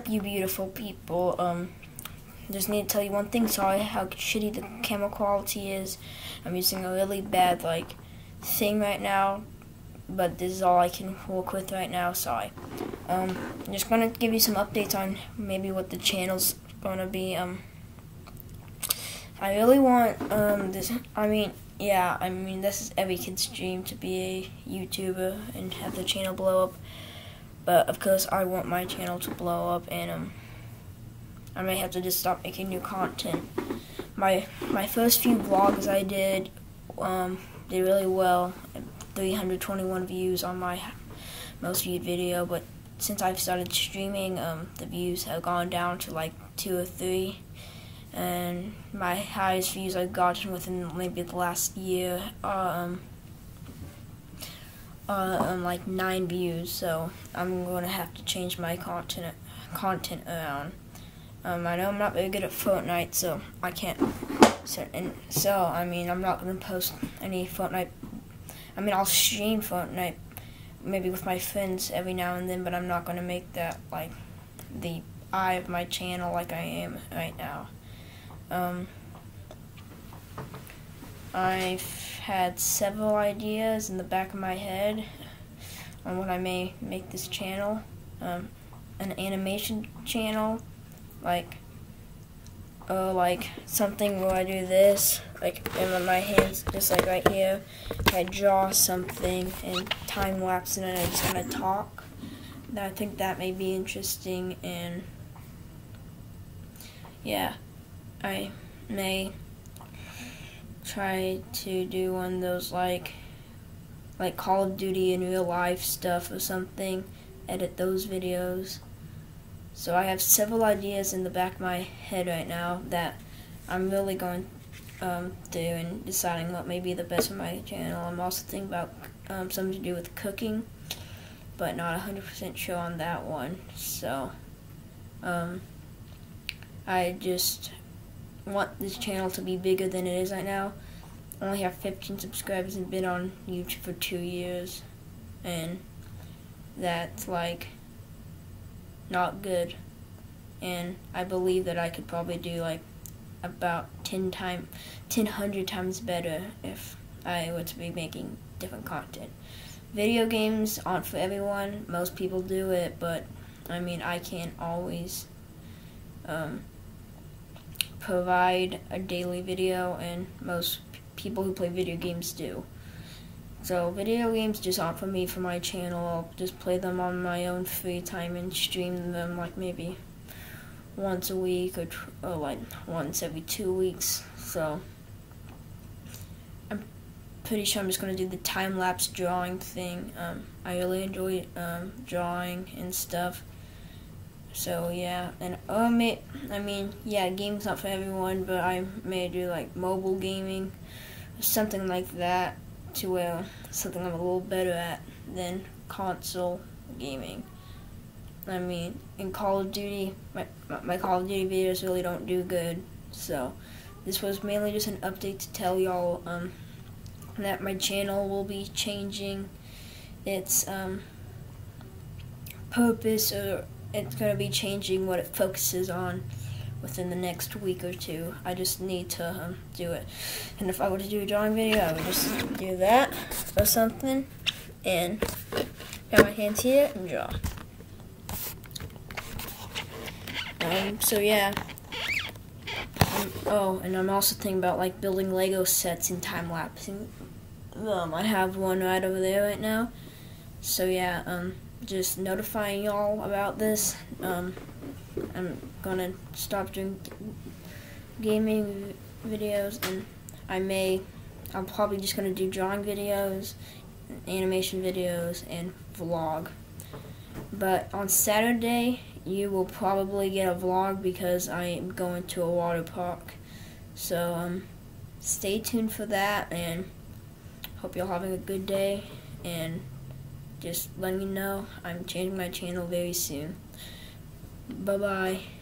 you beautiful people. Just need to tell you one thing. Sorry how shitty the camera quality is. I'm using a really bad thing right now, but this is all I can work with right now. Sorry. I'm just gonna give you some updates on maybe what the channel's gonna be. I really want this. This is every kid's dream to be a YouTuber and have the channel blow up. But of course, I want my channel to blow up, and I may have to just stop making new content. My first few vlogs I did really well. 321 views on my most viewed video, but since I've started streaming, the views have gone down to like 2 or 3. And my highest views I've gotten within maybe the last year are like 9 views. So I'm going to have to change my content around. I know I'm not very good at Fortnite, so I can't. I'm not going to post any Fortnite. I'll stream Fortnite maybe with my friends every now and then, but I'm not going to make that like the eye of my channel like I am right now. I've had several ideas in the back of my head on what I may make this channel. An animation channel, like something where I do this, and my hands just like right here, I draw something and time lapse and then I just kind of talk. I think that may be interesting, and yeah, I may try to do one of those like Call of Duty in real life stuff or something, edit those videos. So I have several ideas in the back of my head right now that I'm really going through and deciding what may be the best for my channel. I'm also thinking about something to do with cooking, but not 100% sure on that one. So I just want this channel to be bigger than it is right now. I only have 15 subscribers and been on YouTube for 2 years, and that's like not good. And I believe that I could probably do like about 100 times better if I were to be making different content. Video games aren't for everyone. Most people do it, but I can't always provide a daily video, and most people who play video games do. So video games just aren't for me for my channel. I'll just play them on my own free time and stream them like maybe once a week or like once every 2 weeks. So I'm pretty sure I'm just going to do the time-lapse drawing thing. I really enjoy drawing and stuff. So yeah, and game's not for everyone, but I may do like mobile gaming, something like that, to where something I'm a little better at than console gaming. In Call of Duty, my Call of Duty videos really don't do good. So this was mainly just an update to tell y'all that my channel will be changing its purpose, or it's going to be changing what it focuses on within the next week or 2. I just need to do it. And if I were to do a drawing video, I would just do that or something, and got my hands here and draw. So yeah. And I'm also thinking about building Lego sets and time lapsing. I have one right over there right now. So yeah, just notifying y'all about this. I'm gonna stop doing gaming videos, and I'm probably just gonna do drawing videos, animation videos, and vlog. But on Saturday, you will probably get a vlog because I am going to a water park. So stay tuned for that, and hope y'all having a good day, and just let me know. I'm changing my channel very soon. Bye-bye.